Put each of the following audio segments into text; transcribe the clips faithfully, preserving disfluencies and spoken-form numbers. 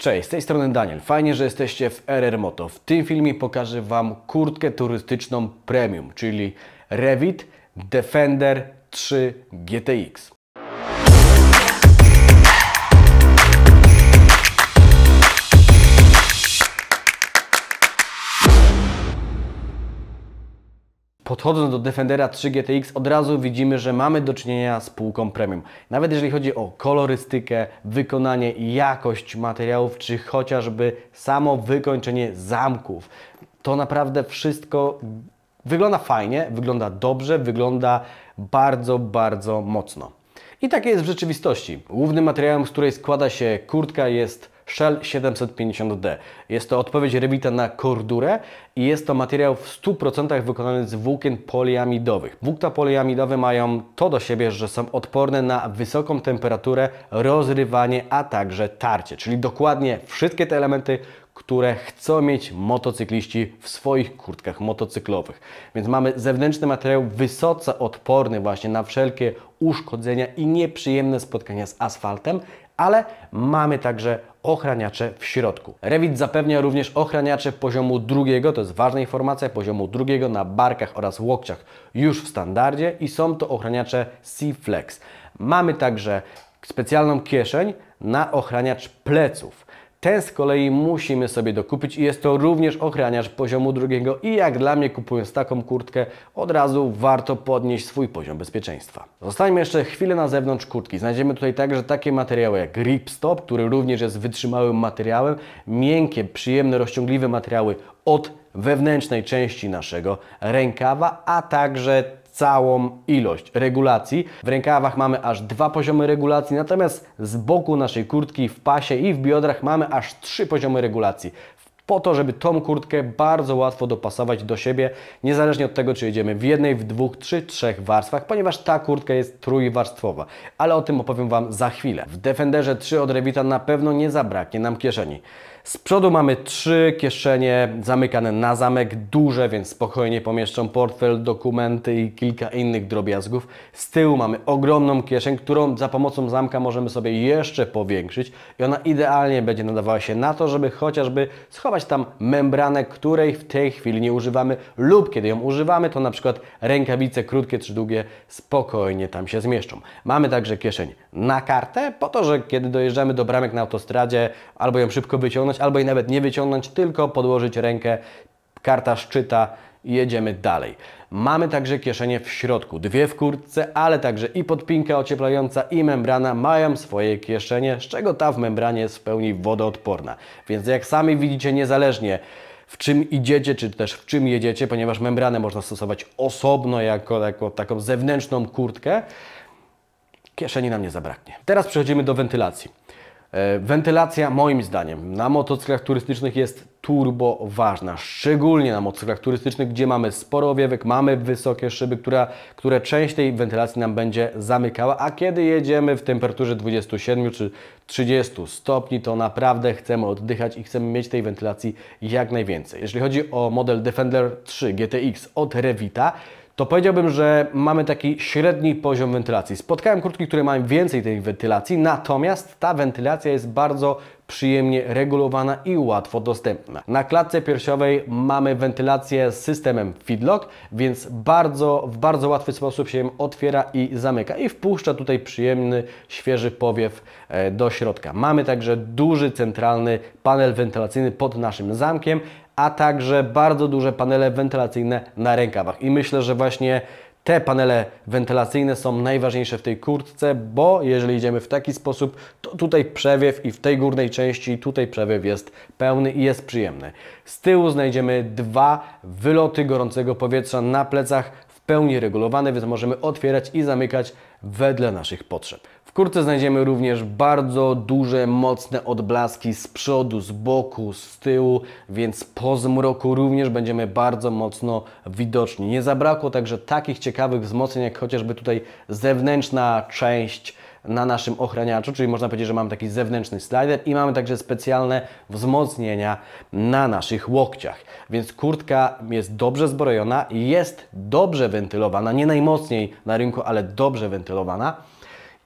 Cześć, z tej strony Daniel. Fajnie, że jesteście w R R Moto. W tym filmie pokażę Wam kurtkę turystyczną premium, czyli Revit Defender trzy G T X. Podchodząc do Defendera trzy G T X, od razu widzimy, że mamy do czynienia z półką premium. Nawet jeżeli chodzi o kolorystykę, wykonanie i jakość materiałów, czy chociażby samo wykończenie zamków, to naprawdę wszystko wygląda fajnie, wygląda dobrze, wygląda bardzo, bardzo mocno. I tak jest w rzeczywistości. Głównym materiałem, z której składa się kurtka, jest Shell siedemset pięćdziesiąt D. Jest to odpowiedź Revita na kordurę i jest to materiał w stu procentach wykonany z włókien poliamidowych. Włókna poliamidowe mają to do siebie, że są odporne na wysoką temperaturę, rozrywanie, a także tarcie, czyli dokładnie wszystkie te elementy, które chcą mieć motocykliści w swoich kurtkach motocyklowych. Więc mamy zewnętrzny materiał wysoce odporny właśnie na wszelkie uszkodzenia i nieprzyjemne spotkania z asfaltem, ale mamy także ochraniacze w środku. Revit zapewnia również ochraniacze poziomu drugiego, to jest ważna informacja, poziomu drugiego na barkach oraz łokciach już w standardzie i są to ochraniacze C-Flex. Mamy także specjalną kieszeń na ochraniacz pleców. Ten z kolei musimy sobie dokupić i jest to również ochraniacz poziomu drugiego i jak dla mnie, kupując taką kurtkę, od razu warto podnieść swój poziom bezpieczeństwa. Zostańmy jeszcze chwilę na zewnątrz kurtki. Znajdziemy tutaj także takie materiały jak Ripstop, który również jest wytrzymałym materiałem, miękkie, przyjemne, rozciągliwe materiały od wewnętrznej części naszego rękawa, a także całą ilość regulacji. W rękawach mamy aż dwa poziomy regulacji, natomiast z boku naszej kurtki w pasie i w biodrach mamy aż trzy poziomy regulacji. Po to, żeby tą kurtkę bardzo łatwo dopasować do siebie, niezależnie od tego, czy jedziemy w jednej, w dwóch, czy trzech warstwach, ponieważ ta kurtka jest trójwarstwowa, ale o tym opowiem Wam za chwilę. W Defenderze trzy od Revita na pewno nie zabraknie nam kieszeni. Z przodu mamy trzy kieszenie zamykane na zamek, duże, więc spokojnie pomieszczą portfel, dokumenty i kilka innych drobiazgów. Z tyłu mamy ogromną kieszeń, którą za pomocą zamka możemy sobie jeszcze powiększyć i ona idealnie będzie nadawała się na to, żeby chociażby schować tam membranę, której w tej chwili nie używamy lub kiedy ją używamy, to na przykład rękawice krótkie czy długie spokojnie tam się zmieszczą. Mamy także kieszeń na kartę, po to, że kiedy dojeżdżamy do bramek na autostradzie, albo ją szybko wyciągnąć, albo i nawet nie wyciągnąć, tylko podłożyć rękę, karta szczyta i jedziemy dalej. Mamy także kieszenie w środku, dwie w kurtce, ale także i podpinka ocieplająca i membrana mają swoje kieszenie, z czego ta w membranie jest w pełni wodoodporna. Więc jak sami widzicie, niezależnie w czym idziecie, czy też w czym jedziecie, ponieważ membranę można stosować osobno jako, jako taką zewnętrzną kurtkę, kieszeni nam nie zabraknie. Teraz przechodzimy do wentylacji. Wentylacja moim zdaniem na motocyklach turystycznych jest turbo ważna, szczególnie na motocyklach turystycznych, gdzie mamy sporo owiewek, mamy wysokie szyby, która, które część tej wentylacji nam będzie zamykała, a kiedy jedziemy w temperaturze dwudziestu siedmiu czy trzydziestu stopni, to naprawdę chcemy oddychać i chcemy mieć tej wentylacji jak najwięcej. Jeżeli chodzi o model Defender trzy G T X od Revita, to powiedziałbym, że mamy taki średni poziom wentylacji. Spotkałem kurtki, które mają więcej tej wentylacji, natomiast ta wentylacja jest bardzo przyjemnie regulowana i łatwo dostępna. Na klatce piersiowej mamy wentylację z systemem Feedlock, więc bardzo, w bardzo łatwy sposób się otwiera i zamyka i wpuszcza tutaj przyjemny, świeży powiew do środka. Mamy także duży centralny panel wentylacyjny pod naszym zamkiem, a także bardzo duże panele wentylacyjne na rękawach. I myślę, że właśnie te panele wentylacyjne są najważniejsze w tej kurtce, bo jeżeli idziemy w taki sposób, to tutaj przewiew i w tej górnej części tutaj przewiew jest pełny i jest przyjemny. Z tyłu znajdziemy dwa wyloty gorącego powietrza na plecach, w pełni regulowane, więc możemy otwierać i zamykać wedle naszych potrzeb. W kurtce znajdziemy również bardzo duże, mocne odblaski z przodu, z boku, z tyłu, więc po zmroku również będziemy bardzo mocno widoczni. Nie zabrakło także takich ciekawych wzmocnień, jak chociażby tutaj zewnętrzna część na naszym ochraniaczu, czyli można powiedzieć, że mamy taki zewnętrzny slider i mamy także specjalne wzmocnienia na naszych łokciach. Więc kurtka jest dobrze zbrojona, jest dobrze wentylowana, nie najmocniej na rynku, ale dobrze wentylowana.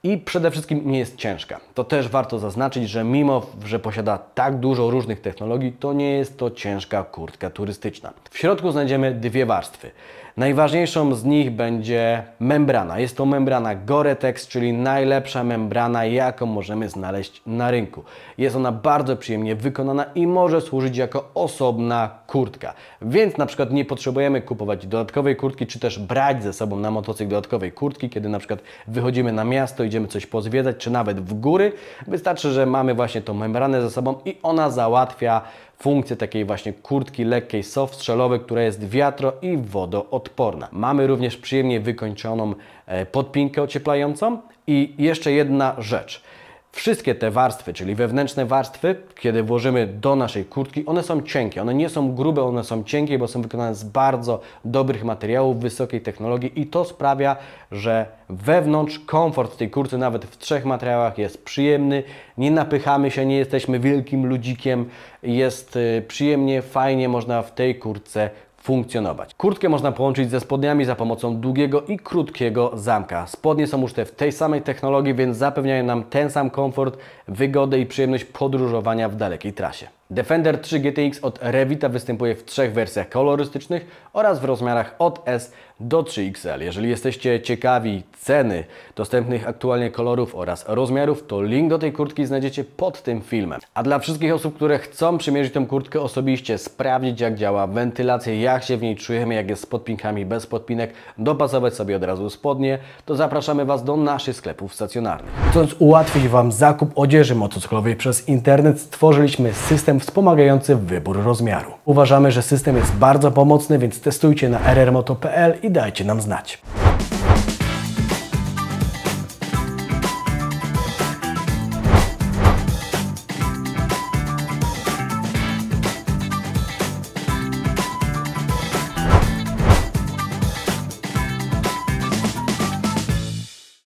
i przede wszystkim nie jest ciężka. To też warto zaznaczyć, że mimo, że posiada tak dużo różnych technologii, to nie jest to ciężka kurtka turystyczna. W środku znajdziemy dwie warstwy. Najważniejszą z nich będzie membrana. Jest to membrana Gore-Tex, czyli najlepsza membrana, jaką możemy znaleźć na rynku. Jest ona bardzo przyjemnie wykonana i może służyć jako osobna kurtka. Więc na przykład nie potrzebujemy kupować dodatkowej kurtki, czy też brać ze sobą na motocykl dodatkowej kurtki, kiedy na przykład wychodzimy na miasto, idziemy coś pozwiedzać, czy nawet w góry. Wystarczy, że mamy właśnie tą membranę ze sobą i ona załatwia funkcję takiej właśnie kurtki lekkiej, soft shellowej, która jest wiatro- i wodoodporna. Mamy również przyjemnie wykończoną podpinkę ocieplającą i jeszcze jedna rzecz. Wszystkie te warstwy, czyli wewnętrzne warstwy, kiedy włożymy do naszej kurtki, one są cienkie, one nie są grube, one są cienkie, bo są wykonane z bardzo dobrych materiałów, wysokiej technologii i to sprawia, że wewnątrz komfort w tej kurtce nawet w trzech materiałach jest przyjemny, nie napychamy się, nie jesteśmy wielkim ludzikiem, jest przyjemnie, fajnie można w tej kurtce funkcjonować. Kurtkę można połączyć ze spodniami za pomocą długiego i krótkiego zamka. Spodnie są użyte w tej samej technologii, więc zapewniają nam ten sam komfort, wygodę i przyjemność podróżowania w dalekiej trasie. Defender trzy G T X od Revita występuje w trzech wersjach kolorystycznych oraz w rozmiarach od S do trzy X L. Jeżeli jesteście ciekawi ceny dostępnych aktualnie kolorów oraz rozmiarów, to link do tej kurtki znajdziecie pod tym filmem. A dla wszystkich osób, które chcą przymierzyć tę kurtkę osobiście, sprawdzić jak działa wentylacja, jak się w niej czujemy, jak jest z podpinkami, bez podpinek, dopasować sobie od razu spodnie, to zapraszamy Was do naszych sklepów stacjonarnych. Chcąc ułatwić Wam zakup odzieży motocyklowej przez internet, stworzyliśmy system wspomagający wybór rozmiaru. Uważamy, że system jest bardzo pomocny, więc testujcie na r r moto kropka p l i dajcie nam znać.